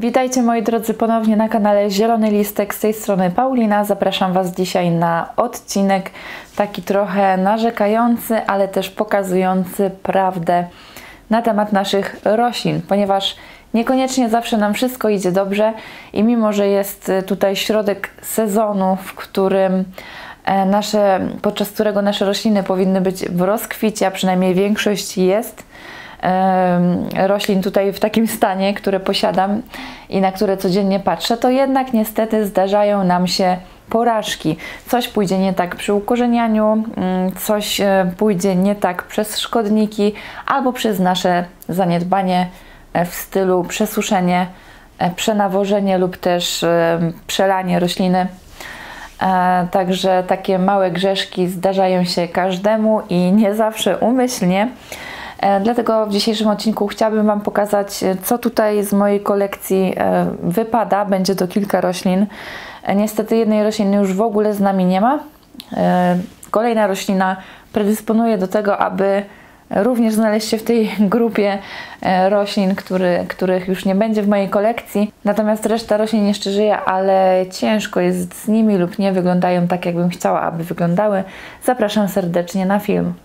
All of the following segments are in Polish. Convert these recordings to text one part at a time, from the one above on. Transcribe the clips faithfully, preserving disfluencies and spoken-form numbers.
Witajcie moi drodzy ponownie na kanale Zielony Listek, z tej strony Paulina. Zapraszam Was dzisiaj na odcinek taki trochę narzekający, ale też pokazujący prawdę na temat naszych roślin, ponieważ niekoniecznie zawsze nam wszystko idzie dobrze i mimo, że jest tutaj środek sezonu, w którym nasze, podczas którego nasze rośliny powinny być w rozkwicie, a przynajmniej większość jest roślin tutaj w takim stanie, które posiadam i na które codziennie patrzę, to jednak niestety zdarzają nam się porażki. Coś pójdzie nie tak przy ukorzenianiu, coś pójdzie nie tak przez szkodniki albo przez nasze zaniedbanie w stylu przesuszenie, przenawożenie lub też przelanie rośliny. Także takie małe grzeszki zdarzają się każdemu i nie zawsze umyślnie. Dlatego w dzisiejszym odcinku chciałabym Wam pokazać, co tutaj z mojej kolekcji wypada. Będzie to kilka roślin. Niestety jednej rośliny już w ogóle z nami nie ma. Kolejna roślina predysponuje do tego, aby również znaleźć się w tej grupie roślin, który, których już nie będzie w mojej kolekcji. Natomiast reszta roślin jeszcze żyje, ale ciężko jest z nimi lub nie wyglądają tak, jakbym chciała, aby wyglądały. Zapraszam serdecznie na film.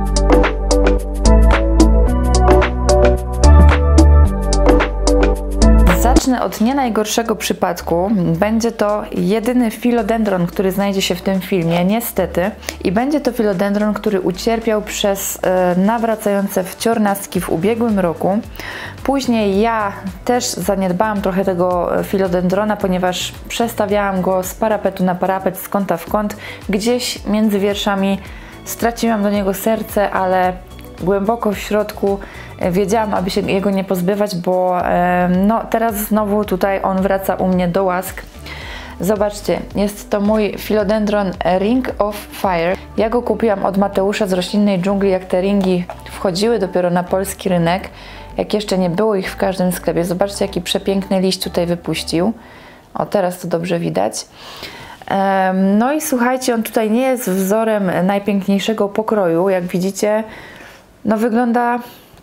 Zacznę od nie najgorszego przypadku. Będzie to jedyny filodendron, który znajdzie się w tym filmie, niestety. I będzie to filodendron, który ucierpiał przez e, nawracające wciornastki w ubiegłym roku. Później ja też zaniedbałam trochę tego filodendrona, ponieważ przestawiałam go z parapetu na parapet, z kąta w kąt. Gdzieś między wierszami straciłam do niego serce, ale głęboko w środku wiedziałam, aby się jego nie pozbywać, bo no, teraz znowu tutaj on wraca u mnie do łask. Zobaczcie, jest to mój Philodendron Ring of Fire. Ja go kupiłam od Mateusza z roślinnej dżungli, jak te ringi wchodziły dopiero na polski rynek, jak jeszcze nie było ich w każdym sklepie. Zobaczcie, jaki przepiękny liść tutaj wypuścił. O, teraz to dobrze widać. No i słuchajcie, on tutaj nie jest wzorem najpiękniejszego pokroju. Jak widzicie, no wygląda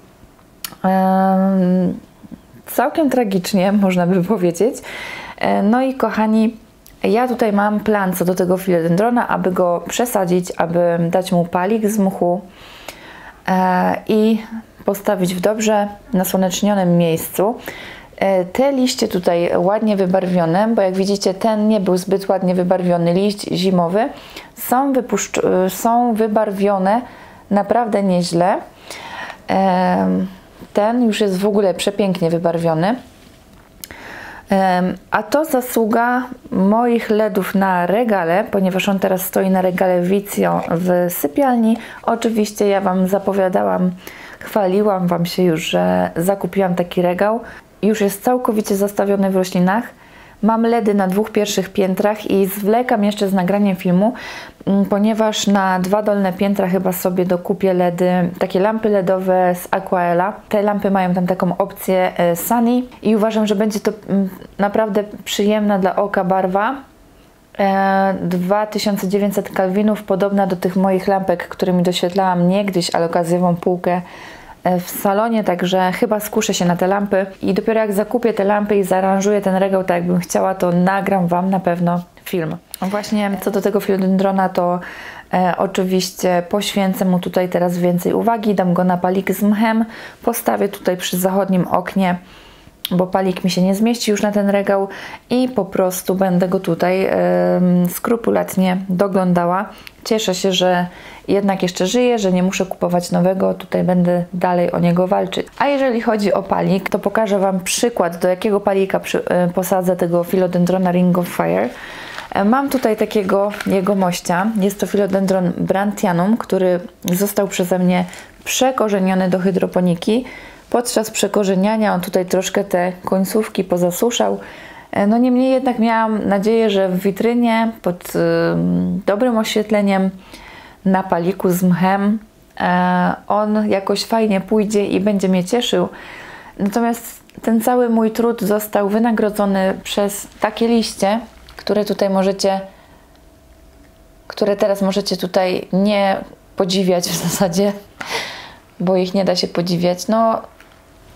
um, całkiem tragicznie, można by powiedzieć. No i kochani, ja tutaj mam plan co do tego filodendrona, aby go przesadzić, aby dać mu palik z mchu e, i postawić w dobrze nasłonecznionym miejscu. E, te liście tutaj ładnie wybarwione, bo jak widzicie, ten nie był zbyt ładnie wybarwiony liść zimowy, są, są wybarwione naprawdę nieźle. Ten już jest w ogóle przepięknie wybarwiony. A to zasługa moich ledów na regale, ponieważ on teraz stoi na regale Vizio w sypialni. Oczywiście ja Wam zapowiadałam, chwaliłam Wam się już, że zakupiłam taki regał. Już jest całkowicie zastawiony w roślinach. Mam ledy na dwóch pierwszych piętrach i zwlekam jeszcze z nagraniem filmu, ponieważ na dwa dolne piętra chyba sobie dokupię ledy, takie lampy ledowe z Aquaela. Te lampy mają tam taką opcję Sunny i uważam, że będzie to naprawdę przyjemna dla oka barwa. dwa tysiące dziewięćset kelwinów, podobna do tych moich lampek, którymi doświetlałam niegdyś, ale okazjową półkę w salonie, także chyba skuszę się na te lampy i dopiero jak zakupię te lampy i zaaranżuję ten regał tak, jakbym chciała, to nagram Wam na pewno film. Właśnie co do tego filodendrona, to e, oczywiście poświęcę mu tutaj teraz więcej uwagi, dam go na palik z mchem, postawię tutaj przy zachodnim oknie, bo palik mi się nie zmieści już na ten regał i po prostu będę go tutaj e, skrupulatnie doglądała. Cieszę się, że jednak jeszcze żyje, że nie muszę kupować nowego, tutaj będę dalej o niego walczyć. A jeżeli chodzi o palik, to pokażę Wam przykład, do jakiego palika przy, e, posadzę tego Philodendrona Ring of Fire. E, mam tutaj takiego jegomościa, jest to Philodendron Brandtianum, który został przeze mnie przekorzeniony do hydroponiki. Podczas przekorzeniania on tutaj troszkę te końcówki pozasuszał. No niemniej jednak miałam nadzieję, że w witrynie pod y, dobrym oświetleniem na paliku z mchem e, on jakoś fajnie pójdzie i będzie mnie cieszył. Natomiast ten cały mój trud został wynagrodzony przez takie liście, które tutaj możecie, które teraz możecie tutaj nie podziwiać w zasadzie, bo ich nie da się podziwiać. No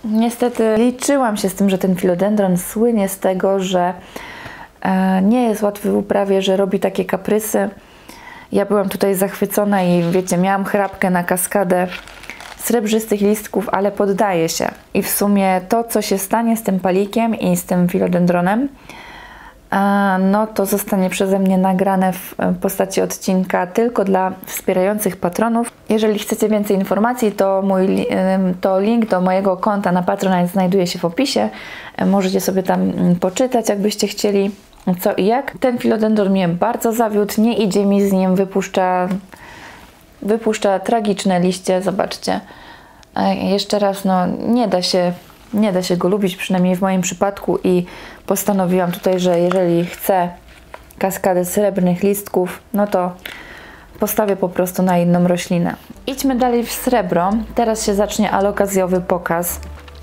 Niestety liczyłam się z tym, że ten filodendron słynie z tego, że e, nie jest łatwy w uprawie, że robi takie kaprysy. Ja byłam tutaj zachwycona i wiecie, miałam chrapkę na kaskadę srebrzystych listków, ale poddaje się. I w sumie to, co się stanie z tym palikiem i z tym filodendronem, no to zostanie przeze mnie nagrane w postaci odcinka tylko dla wspierających patronów. Jeżeli chcecie więcej informacji, to, mój, to link do mojego konta na Patronite znajduje się w opisie. Możecie sobie tam poczytać, jakbyście chcieli, co i jak. Ten filodendron mnie bardzo zawiódł, nie idzie mi z nim, wypuszcza, wypuszcza tragiczne liście, zobaczcie. Jeszcze raz, no nie da się Nie da się go lubić, przynajmniej w moim przypadku, i postanowiłam tutaj, że jeżeli chcę kaskadę srebrnych listków, no to postawię po prostu na inną roślinę. Idźmy dalej w srebro. Teraz się zacznie alokazjowy pokaz.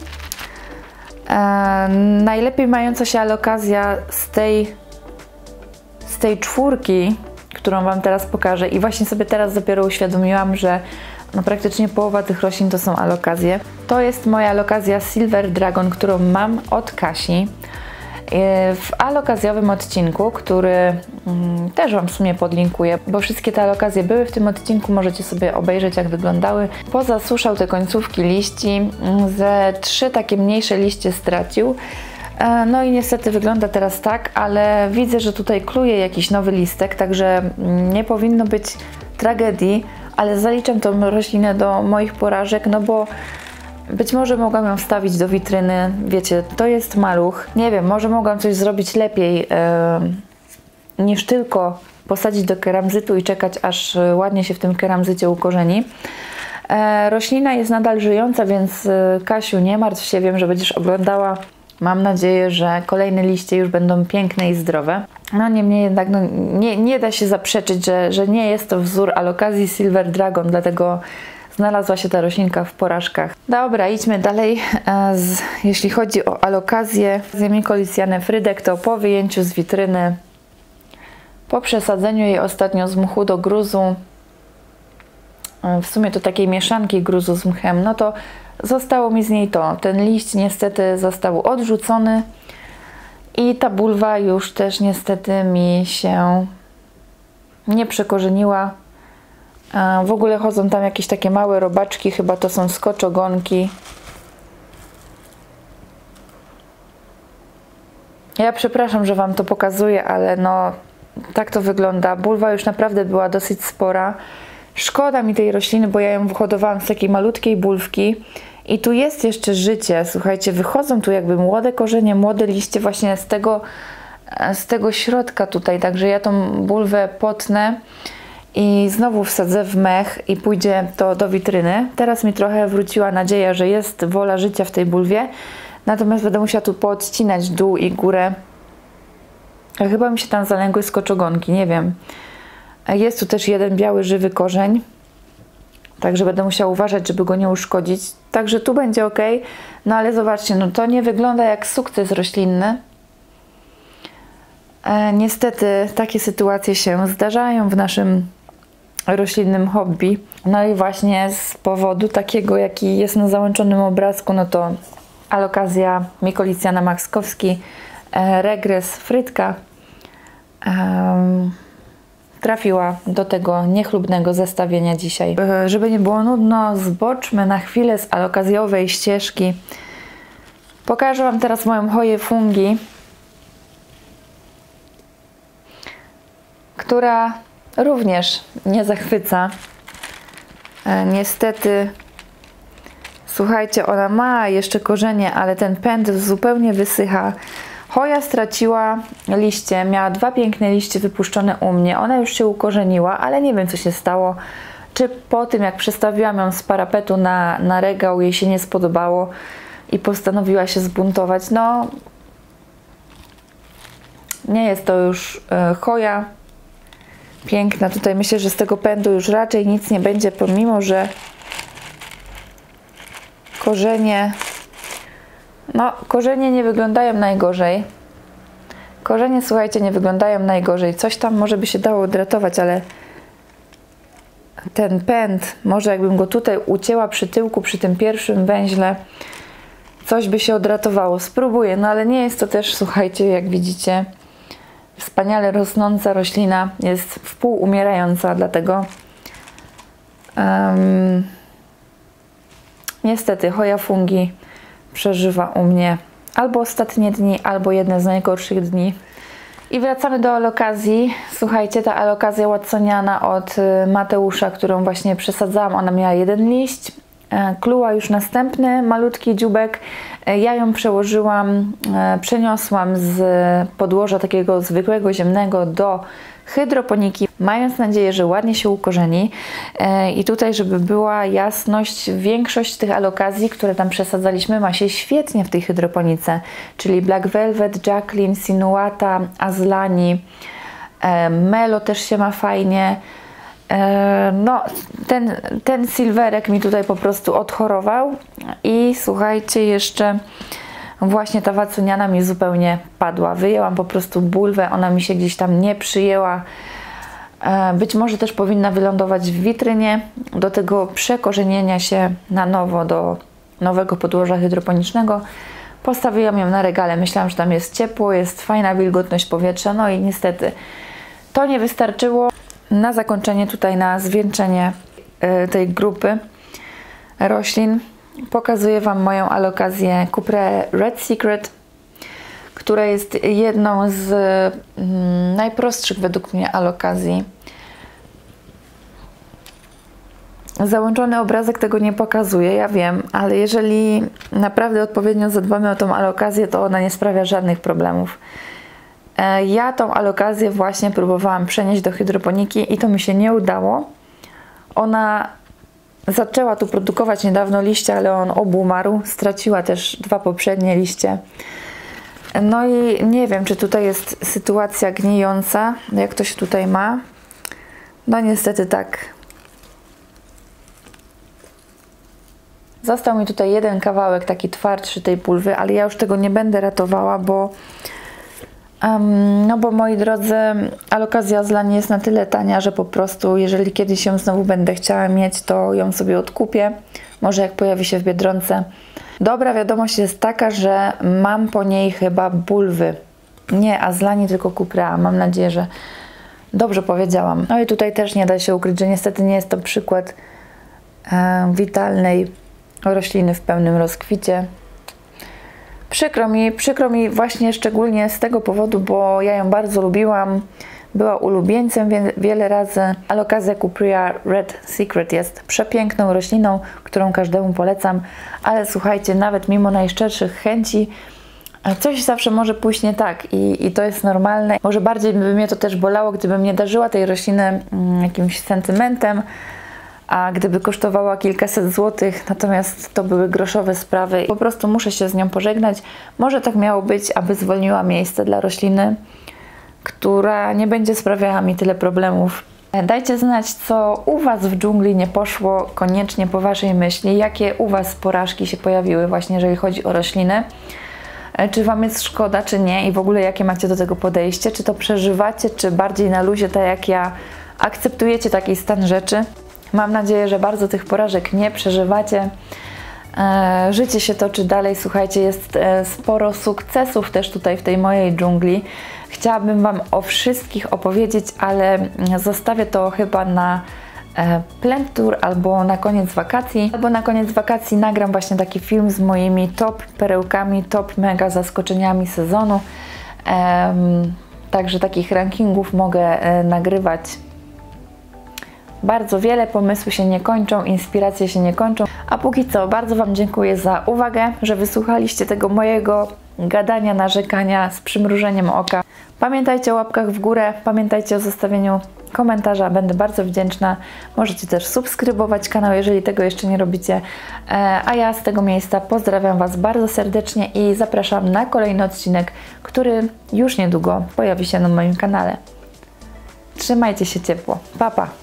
Eee, najlepiej mająca się alokazja z tej, z tej czwórki, którą Wam teraz pokażę, i właśnie sobie teraz dopiero uświadomiłam, że no praktycznie połowa tych roślin to są alokazje. To jest moja alokazja Silver Dragon, którą mam od Kasi. W alokazjowym odcinku, który mm, też Wam w sumie podlinkuję, bo wszystkie te alokazje były w tym odcinku, możecie sobie obejrzeć, jak wyglądały. Pozasuszał te końcówki liści, ze trzy takie mniejsze liście stracił. No i niestety wygląda teraz tak, ale widzę, że tutaj kluje jakiś nowy listek, także nie powinno być tragedii, ale zaliczam tą roślinę do moich porażek, no bo być może mogłam ją wstawić do witryny, wiecie, to jest maluch. Nie wiem, może mogłam coś zrobić lepiej yy, niż tylko posadzić do keramzytu i czekać, aż ładnie się w tym keramzycie ukorzeni. Yy, roślina jest nadal żyjąca, więc yy, Kasiu, nie martw się, wiem, że będziesz oglądała. Mam nadzieję, że kolejne liście już będą piękne i zdrowe. No niemniej jednak no, nie, nie da się zaprzeczyć, że, że nie jest to wzór alokazji Silver Dragon, dlatego znalazła się ta roślinka w porażkach. Dobra, idźmy dalej. Z, jeśli chodzi o alokazję Mycolicaceae frydek, to po wyjęciu z witryny, po przesadzeniu jej ostatnio z mchu do gruzu, w sumie to takiej mieszanki gruzu z mchem, no to zostało mi z niej to. Ten liść niestety został odrzucony i ta bulwa już też niestety mi się nie przekorzeniła. W ogóle chodzą tam jakieś takie małe robaczki, chyba to są skoczogonki. Ja przepraszam, że Wam to pokazuję, ale no tak to wygląda. Bulwa już naprawdę była dosyć spora. Szkoda mi tej rośliny, bo ja ją wyhodowałam z takiej malutkiej bulwki i tu jest jeszcze życie. Słuchajcie, wychodzą tu jakby młode korzenie, młode liście właśnie z tego, z tego środka tutaj, także ja tą bulwę potnę i znowu wsadzę w mech i pójdzie to do witryny. Teraz mi trochę wróciła nadzieja, że jest wola życia w tej bulwie, natomiast będę musiała tu poodcinać dół i górę. Chyba mi się tam zalęgły skoczogonki, nie wiem. Jest tu też jeden biały, żywy korzeń, także będę musiała uważać, żeby go nie uszkodzić. Także tu będzie ok, no ale zobaczcie, no to nie wygląda jak sukces roślinny. E, niestety takie sytuacje się zdarzają w naszym roślinnym hobby. No i właśnie z powodu takiego, jaki jest na załączonym obrazku, no to alokazja Mycolicaceae maxkowski, e, regres frytka, e, trafiła do tego niechlubnego zestawienia dzisiaj. E, żeby nie było nudno, zboczmy na chwilę z alokazjowej ścieżki. Pokażę Wam teraz moją choję fungi, która również nie zachwyca. E, niestety, słuchajcie, ona ma jeszcze korzenie, ale ten pęd zupełnie wysycha. Choja straciła liście, miała dwa piękne liście wypuszczone u mnie. Ona już się ukorzeniła, ale nie wiem, co się stało. Czy po tym, jak przestawiłam ją z parapetu na, na regał, jej się nie spodobało i postanowiła się zbuntować. No, nie jest to już e, choja piękna. Tutaj myślę, że z tego pędu już raczej nic nie będzie, pomimo że korzenie, no korzenie nie wyglądają najgorzej. Korzenie, słuchajcie, nie wyglądają najgorzej. Coś tam może by się dało odratować, ale ten pęd, może jakbym go tutaj ucięła przy tyłku, przy tym pierwszym węźle, coś by się odratowało. Spróbuję, no ale nie jest to też, słuchajcie, jak widzicie, wspaniale rosnąca roślina, jest wpół umierająca, dlatego um, niestety Hoya fungi przeżywa u mnie albo ostatnie dni, albo jedne z najgorszych dni. I wracamy do alokazji. Słuchajcie, ta alokazja watsoniana od Mateusza, którą właśnie przesadzałam, ona miała jeden liść, kluła już następny, malutki dzióbek. Ja ją przełożyłam, przeniosłam z podłoża takiego zwykłego, ziemnego do hydroponiki, mając nadzieję, że ładnie się ukorzeni. I tutaj, żeby była jasność, większość tych alokazji, które tam przesadzaliśmy, ma się świetnie w tej hydroponice, czyli Black Velvet, Jacqueline, Sinuata, Azlani, Melo też się ma fajnie. No, ten, ten silverek mi tutaj po prostu odchorował i słuchajcie, jeszcze właśnie ta watsoniana mi zupełnie padła. Wyjęłam po prostu bulwę, ona mi się gdzieś tam nie przyjęła. Być może też powinna wylądować w witrynie do tego przekorzenienia się na nowo do nowego podłoża hydroponicznego. Postawiłam ją na regale, myślałam, że tam jest ciepło, jest fajna wilgotność powietrza, no i niestety to nie wystarczyło. Na zakończenie tutaj, na zwieńczenie tej grupy roślin pokazuję Wam moją alokazję Cuprae Red Secret, która jest jedną z mm, najprostszych według mnie alokazji. Załączony obrazek tego nie pokazuje, ja wiem, ale jeżeli naprawdę odpowiednio zadbamy o tą alokazję, to ona nie sprawia żadnych problemów. Ja tą alokazję właśnie próbowałam przenieść do hydroponiki i to mi się nie udało. Ona zaczęła tu produkować niedawno liście, ale on obumarł. Straciła też dwa poprzednie liście. No i nie wiem, czy tutaj jest sytuacja gnijąca, jak to się tutaj ma. No niestety tak. Został mi tutaj jeden kawałek taki twardszy tej pulwy, ale ja już tego nie będę ratowała, bo Um, no bo moi drodzy, alokazja Azlani jest na tyle tania, że po prostu jeżeli kiedyś ją znowu będę chciała mieć, to ją sobie odkupię. Może jak pojawi się w Biedronce. Dobra wiadomość jest taka, że mam po niej chyba bulwy. Nie Azlani, tylko Cuprea. Mam nadzieję, że dobrze powiedziałam. No i tutaj też nie da się ukryć, że niestety nie jest to przykład e, witalnej rośliny w pełnym rozkwicie. Przykro mi, przykro mi właśnie szczególnie z tego powodu, bo ja ją bardzo lubiłam, była ulubieńcem wie, wiele razy. Alokazja Cuprae Red Secret jest przepiękną rośliną, którą każdemu polecam, ale słuchajcie, nawet mimo najszczerszych chęci, coś zawsze może pójść nie tak i, i to jest normalne. Może bardziej by mnie to też bolało, gdybym nie darzyła tej rośliny mm, jakimś sentymentem, a gdyby kosztowała kilkaset złotych, natomiast to były groszowe sprawy. Po prostu muszę się z nią pożegnać. Może tak miało być, aby zwolniła miejsce dla rośliny, która nie będzie sprawiała mi tyle problemów. Dajcie znać, co u Was w dżungli nie poszło koniecznie po Waszej myśli, jakie u Was porażki się pojawiły właśnie, jeżeli chodzi o rośliny. Czy Wam jest szkoda, czy nie i w ogóle jakie macie do tego podejście, czy to przeżywacie, czy bardziej na luzie, tak jak ja, akceptujecie taki stan rzeczy. Mam nadzieję, że bardzo tych porażek nie przeżywacie. E, życie się toczy dalej, słuchajcie, jest e, sporo sukcesów też tutaj w tej mojej dżungli. Chciałabym Wam o wszystkich opowiedzieć, ale zostawię to chyba na e, Plant Tour albo na koniec wakacji. Albo na koniec wakacji nagram właśnie taki film z moimi top perełkami, top mega zaskoczeniami sezonu. E, także takich rankingów mogę e, nagrywać bardzo wiele, pomysły się nie kończą, inspiracje się nie kończą. A póki co bardzo Wam dziękuję za uwagę, że wysłuchaliście tego mojego gadania, narzekania z przymrużeniem oka. Pamiętajcie o łapkach w górę, pamiętajcie o zostawieniu komentarza, będę bardzo wdzięczna. Możecie też subskrybować kanał, jeżeli tego jeszcze nie robicie. A ja z tego miejsca pozdrawiam Was bardzo serdecznie i zapraszam na kolejny odcinek, który już niedługo pojawi się na moim kanale. Trzymajcie się ciepło. Pa, pa!